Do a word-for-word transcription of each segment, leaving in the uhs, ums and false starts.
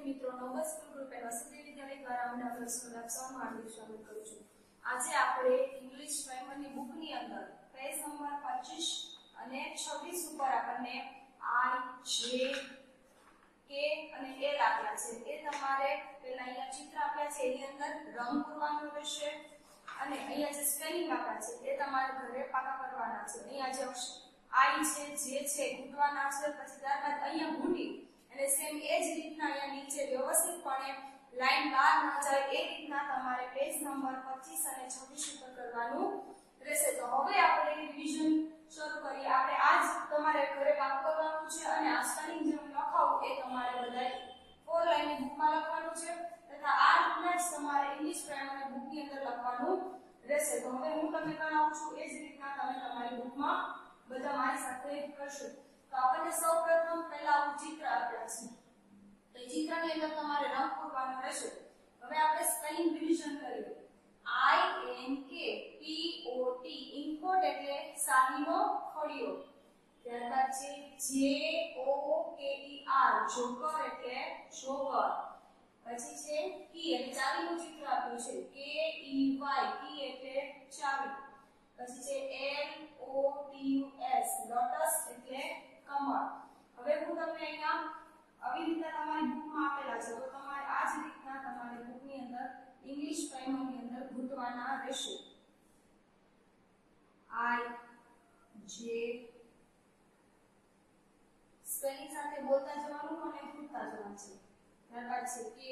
વિદ્યાર્થી મિત્રો Navas school group and Vasanti Vidyalaya દ્વારા હું આપનું સ્વાગત હાર્દિક સ્વાગત કરું છું। આજે આપણે ઇંગ્લિશ પ્રાઇમરની બુકની અંદર પેજ નંબર પચીસ અને છવ્વીસ ઉપર આપણને આઈ જે કે અને એલ આપ્યા છે। એ તમારે પહેલા અહીંયા ચિત્ર આપ્યા છે એની અંદર રંગ પૂરવાનો રહેશે અને અહીંયા જે સ્પેલિંગ આપ્યા છે એ તમારે ઘરે પાકા કરવાના છે। અહીંયા જે આઈ છે જે છે ઘૂંટવાના છે, પછી ત્યારબાદ અહીંયા ઘૂંટી અને સેમ એ જ રીતના અહીંયા નીચે વ્યવસ્થિતપણે લાઈન બહાર ન જાય એ રીતના તમારે પેજ નંબર પચીસ અને છવ્વીસ ઉપર કરવાનું રહેશે। તો હવે આપણે રિવિઝન શરૂ કરીએ। આપણે આજ તમારે ઘરે પાકું કરવાનું છે અને આ સ્પેલિંગ જે હું લખાવું એ તમારે બધાય ફોર લાઈનની બુકમાં લખવાનું છે તથા આ રીતના જ તમારે ઇંગ્લિશ પ્રાઇમરી બુકની અંદર લખવાનું રહેશે। તો હવે હું તમને કરાવું છું એ જ રીતના તમે તમારી બુકમાં બધા મારી સાથે કરશો। તો આપણને સૌપ્રથમ પહેલા આ ચિત્ર આપ્યા છે તો એ ચિત્રની અંદર તમારે રંગ પૂરવાનો રહેશે। હવે આપણે સ્પેલિંગ રિવિઝન કરીએ। આઈ એન કે પી ઓ ટી ઇનકોટ એટલે શાહીનો ખોડિયો, ત્યારબાદ છે J O K E R joker એટલે જોકર, પછી છે કી એટલે ચાવીનું ચિત્ર આપ્યું છે કે ઈ વાય કી એટલે ચાવી, પછી છે L O T U S lotus એટલે કમળ। હવે હું તમને અહીંયા આવી રીતના તમારી બુકમાં આપેલા છે તો તમારે આ જ રીતના તમારી બુકની અંદર ઇંગ્લિશ પ્રાઇમરની અંદર ગૂંથવાના રહેશે। આઈ જે સ્પેલિંગ સાથે બોલતા જવાનું અને ગૂંથતા જવાનું છે। ત્યારબાદ છે કે,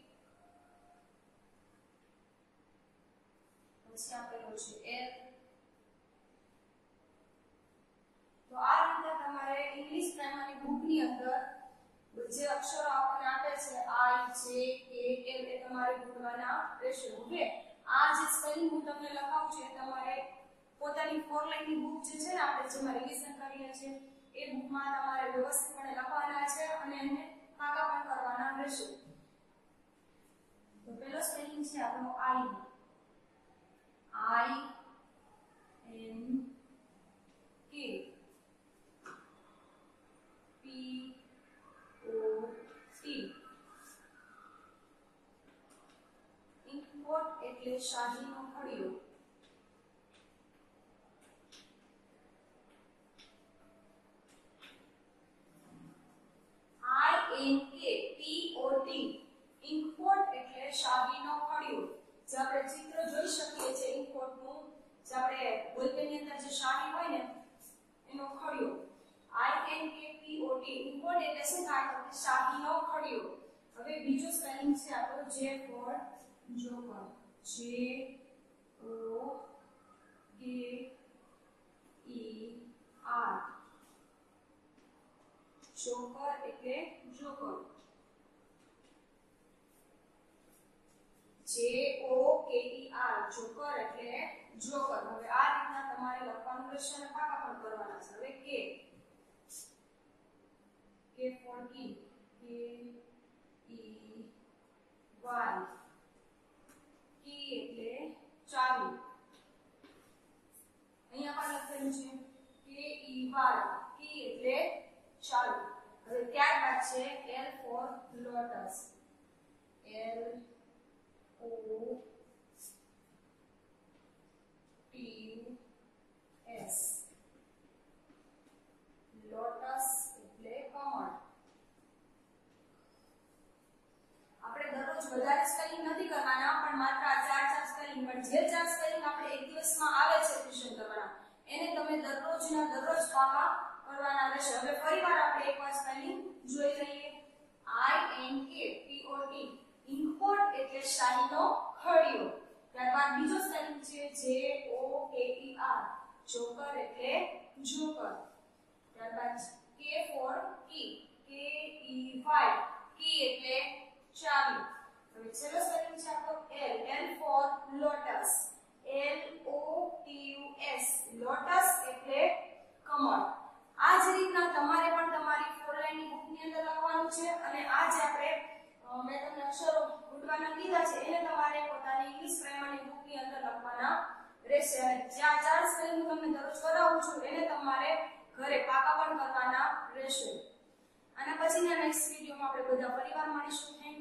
પછી આપેલો છે એલ। તો આ રીતે તમારે ઇંગ્લિશ પ્રાઇમરી બુકની અંદર જે અક્ષરો આપણને આપે છે આઈ જે કે એલ એ તમારે ગૂંથવાના રહેશે। હવે આ જે સ્પેલિંગ હું તમને લખાવું છું એ તમારે પોતાની ફોર લાઈનની બુક જે છે ને આપણે જેમાં રિવિઝન કરીએ છીએ એ બુકમાં તમારે વ્યવસ્થિતપણે લખવાના છે અને એને પાકા પણ કરવાના રહેશે। તો પહેલો સ્પેલિંગ છે આપણો આઈ, આઈ એન કે પી ઓ ટી ઇનકોટ એટલે શાહીનો ખડિયો, આઈ એન કે પી ઓ ટી ઇનકોટ એટલે શાહીનો ખડિયો। જે આપણે ચિત્ર જોઈ શકીએ છીએ ઇનકોટનું, જે આપણે બોલપેનની અંદર જે શાહી હોય ને એનો ખડિયો, આઈ એન કે પી ઓ ટી ઇનકોટ એટલે શું થાય તો શાહીનો ખડિયો। હવે બીજો સ્પેલિંગ છે આપણો જે four joker, J O K E R joker એટલે joker, J O K E R joker એટલે જોકર। હવે આ રીતના તમારે લખવાનું રહેશે અને પાકા પણ કરવાના છે। હવે કે કે ફોર કી, કે ઈ વાય કી એટલે ચાવી, અહીંયા પણ લખેલું છે કે ઈ વાય કી એટલે ચાવી। હવે ત્યારબાદ છે L for lotus, L O T S lotus એટલે કમળ। આપણે દરરોજ વધારે સ્પેલિંગ નથી કરવાના પણ માત્ર આ ચાર ચાર સ્પેલિંગ, પણ જે ચાર સ્પેલિંગ આપણે એક દિવસમાં આવે છે રિવિઝન કરવાના એને તમે દરરોજના દરરોજ પાકા કરવાના રહેશે। હવે ફરીવાર આપણે એકવાર સ્પેલિંગ જોઈ લઈએ। આઈ એન કે પી ઓ ટી ઇનકોટ એટલે શાહીનો ખડિયો, ત્યારબાદ બીજો સ્પેલિંગ છે J O K E R joker એટલે જોકર, ત્યારબાદ કે ફોર કી, કે ઈ વાય કી એટલે ચાવી। હવે છેલ્લો સ્પેલિંગ છે આપણો L, L for lotus, L O T U S lotus એટલે કમળ। આ જ રીતના તમારે પણ તમારી ફોર લાઈનની બુકની અંદર લખવાનું છે અને આ જે આપણે મેં તમને અક્ષરો ગૂંથવાના કીધા છે એને તમારે પોતાની ઇંગ્લિશ પ્રાઇમરી બુકની અંદર લખવાના રહેશે। અને જ્યાં ચાર સ્પેલિંગ તમને દરરોજ કરાવું છું એને તમારે ઘરે પાકા પણ કરવાના રહેશે। આના પછીના નેક્સ્ટ વિડીયોમાં આપણે બધા પરિવાર મળીશું. થેન્ક